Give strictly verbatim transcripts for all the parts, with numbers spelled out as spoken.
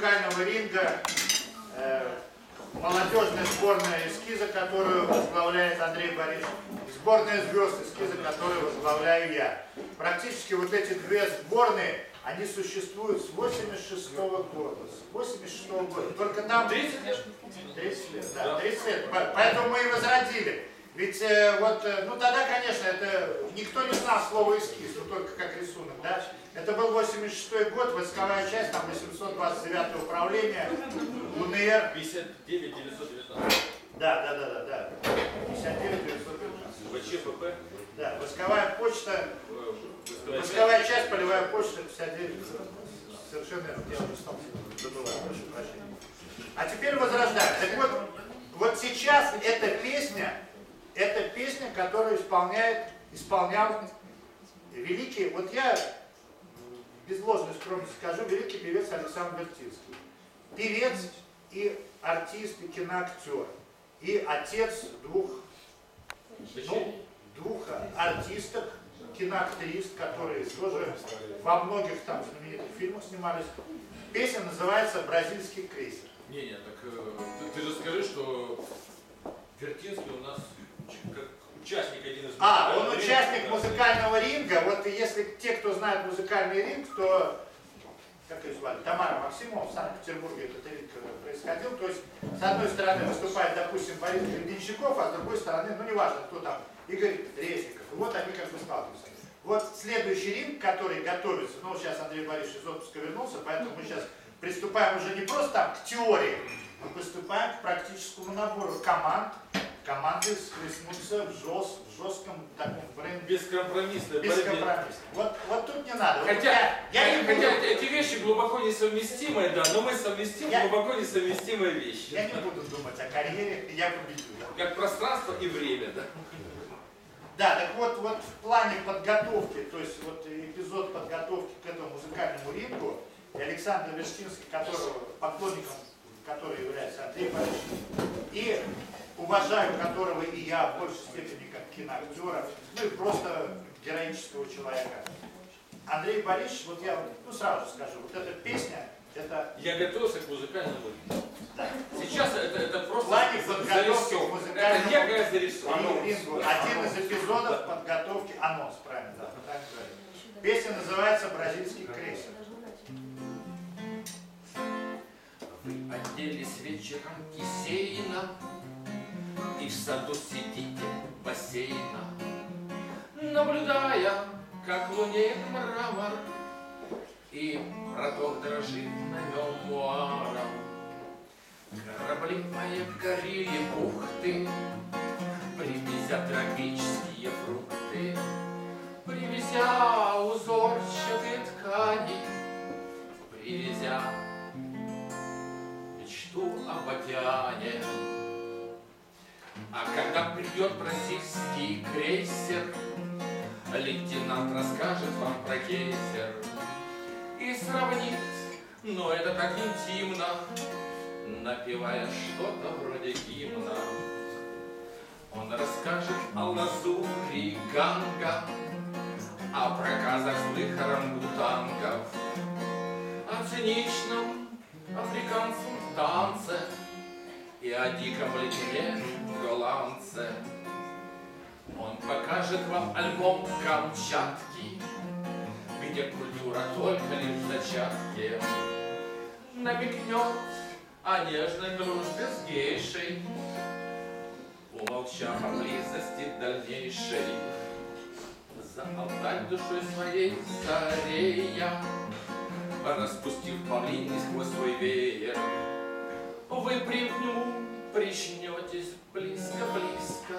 музыкального ринга э, молодежная сборная эскиза, которую возглавляет Андрей Борисович, и сборная звезд эскиза, которую возглавляю я. Практически вот эти две сборные, они существуют с восемьдесят шестого года. С восемьдесят шестого года. Только там... тридцать лет? тридцать лет, да, тридцать лет. Поэтому мы и возродили. Ведь э, вот, э, ну тогда, конечно, это никто не знал слова эскиз, ну только как рисунок, да? Это был восемьдесят шестой год, войсковая часть, там восемьсот двадцать девятое управление, УНР. пятьдесят девять девятьсот девятнадцать. Да, да, да, да, да. пятьдесят девять девятьсот девятнадцать. ВЧПП. Да, войсковая почта, войсковая часть, полевая почта, пятьдесят девять совершенно верно, я уже стал забываю, прошу прощения. А теперь возрождаем. Так вот, вот сейчас эта песня, это песня, которую исполняет, исполнял великий, вот я без ложной скромности скажу, великий певец Александр Вертинский. Певец и артист, и киноактер, и отец двух, ну, двух артисток, киноактрис, которые тоже во многих там знаменитых фильмах снимались. Песня называется «Бразильский крейсер». Не, не, так э, ты, ты же скажи, что Вертинский у нас как участник один из... А, он участник музыкального ринга. Вот если те, кто знает музыкальный ринг, то, как ее звали, Тамара Максимова, в Санкт-Петербурге этот ринг происходил. То есть, с одной стороны выступает, допустим, Борис Гребенщиков, а с другой стороны, ну неважно, кто там, Игорь Резников. И вот они как бы сталкиваются. Вот следующий ринг, который готовится, ну сейчас Андрей Борисович из отпуска вернулся, поэтому мы сейчас приступаем уже не просто там к теории, мы приступаем к практическому набору команд. Команды схлестнутся в, жест, в жестком таком бренде. Бескомпромиссной борьбе. Бескомпромиссно. Вот, вот тут не надо. Хотя, вот я, я не хотя буду, эти вещи глубоко несовместимые, да, но мы совместим я, глубоко несовместимые вещи. Я не буду думать о карьере, я победю. Да? Как пространство и время, да. Да, так вот, вот в плане подготовки, то есть вот эпизод подготовки к этому музыкальному рингу, и Александр Вертинский, которого, поклонником которого является Андрей Борисович, и уважаю которого и я в большей степени как киноактера, ну и просто героического человека. Андрей Борисович, вот я ну, сразу скажу, вот эта песня, это... Я готовился к музыкальному рингу. Да. Сейчас это, это просто плане подготовки к музыкальному это некая зарисовка. рингу. Один из эпизодов подготовки, анонс, правильно, да, правильно говорить. Песня называется «Бразильский крейсер». Вы оделись вечером кисейно и в саду сидите бассейна, наблюдая, как лунеет мрамор и проток дрожит на нем муаром. Корабли покорили бухты, привезя тропические фрукты, привезя узорчатые ткани, привезя мечту об океане. А когда придет бразильский крейсер, лейтенант расскажет вам про крейсер и сравнит, но это так интимно, напевая что-то вроде гимна. Он расскажет о лазури Ганга, о проказах злых орангутангов, о циничном африканском танце и о диком летне голландце. Он покажет вам альбом Камчатки, где культура только лишь в зачатке, намекнет о нежной дружбе с гейшей, умолчав о близости дальнейшей. За алтарь душой своей царея, распустив павлиний сквозь свой веер, вы при нему причнетесь близко-близко,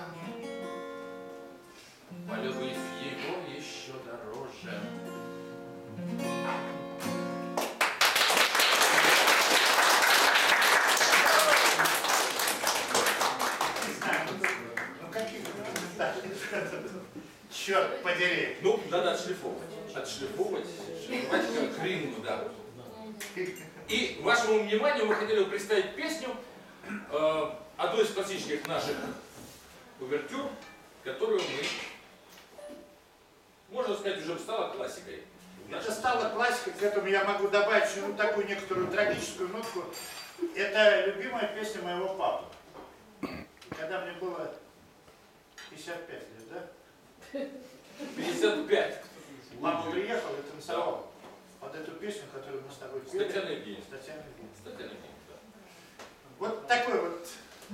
полюбив его еще дороже. Черт подери. Ну, надо отшлифовывать. Отшлифовывать, шлифовать к рингу, да. И вашему вниманию мы хотели бы представить песню, э, одну из классических наших увертюр, которую мы, можно сказать, уже стала классикой Это стало классикой, к этому я могу добавить ну, такую некоторую трагическую нотку. Это любимая песня моего папы. Когда мне было пятьдесят пять лет, да? пятьдесят пять. Папа приехал и танцевал под эту песню, которую мы с тобой пели. Татьяна Евгеньевна. Татьяна Евгеньевна. Татьяна Евгеньевна, да. Вот такой вот.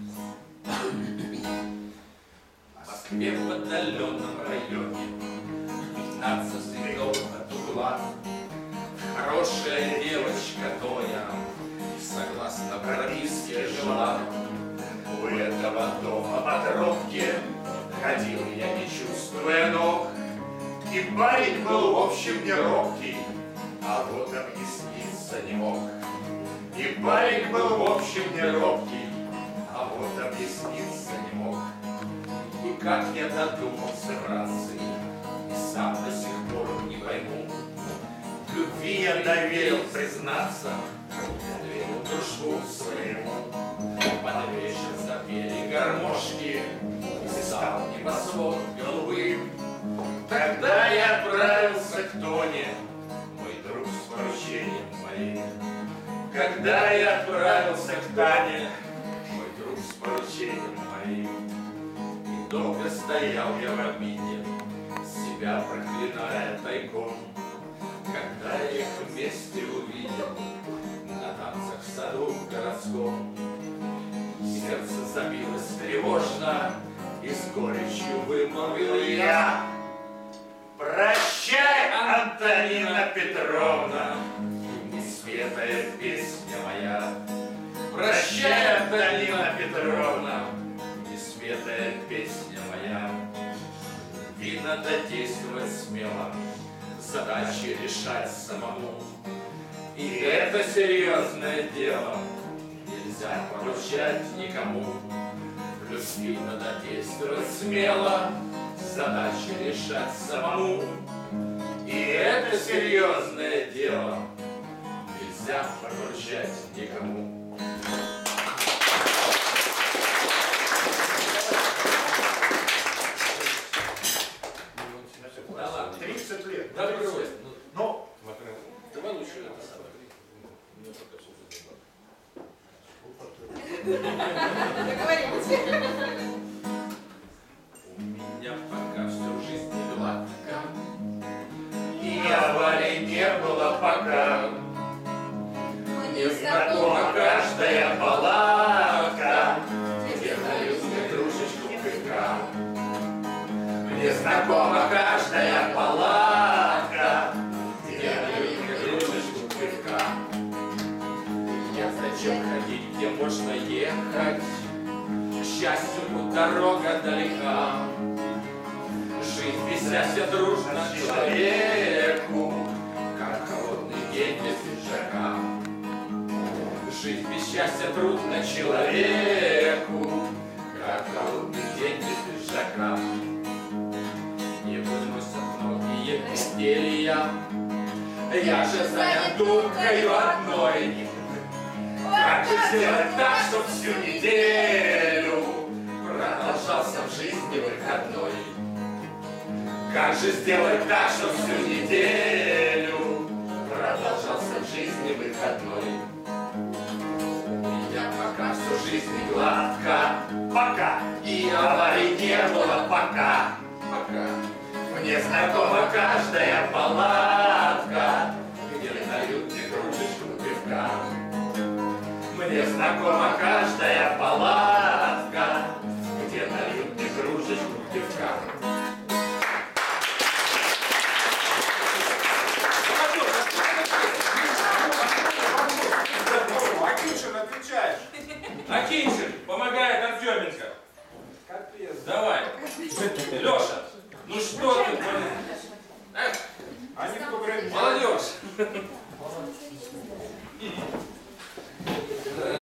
В Москве в отдаленном районе пятнадцать следов от угла. Хорошая девочка Тоня согласно прописке жила. У этого дома по тропке ходил я, не чувствуя ног. И парень был, в общем, не робкий, а вот объясниться не мог. И парень был, в общем, не робкий, а вот объясниться не мог. И как я додумался, братцы, и сам до сих пор не пойму. В любви я доверил признаться, доверил дружбу своему. Под вечер запели гармошки, и стал небосвод голубым. Тогда я отправился к Тоне, мой друг с поручением моим. Когда я отправился к Тане, мой друг с поручением моим. И долго стоял я в обиде, себя проклиная тайком. Когда я их вместе увидел на танцах в саду городском, сердце забилось тревожно, и с горечью вымолвил я: прощай, Антонина Петровна, несветая песня моя. Прощай, Антонина Петровна, несветая песня моя. И надо действовать смело, задачи решать самому. И это серьезное дело, нельзя поручать никому. В любви надо действовать смело, задачи решать самому. И это серьезное дело, нельзя поручать никому. Да ладно. тридцать лет. Да, брось. Ну, Давай лучше это самое. У меня пока всю жизнь не гладко, и аварий не было пока. Мне знакома каждая палатка, где дают мне кружечку пивка. Мне знакома каждая палатка, где дают мне кружечку пивка. Я зачем ходить, где можно ехать? К счастью, путь дорога далека. Жить без счастья дружно человеку, как холодный день без пиджака. Жить без счастья трудно человеку, как холодный день без пиджака. Не выносят многие изделия, я же занят думкою одной. Как же сделать так, чтоб всю неделю продолжался в жизни выходной? Как же сделать так, чтоб всю неделю продолжался в жизни выходной? Я пока всю жизнь гладко, пока, и аварий не было пока, пока. Мне знакома каждая палатка, где дают мне кружечку пивка. Мне знакома каждая палатка, где дают мне кружечку пивка. Акиншин, отвечаешь. Акиншин помогает Артеменко. Давай. Леша, ну что ты? Эх, Они в то время... молодежь.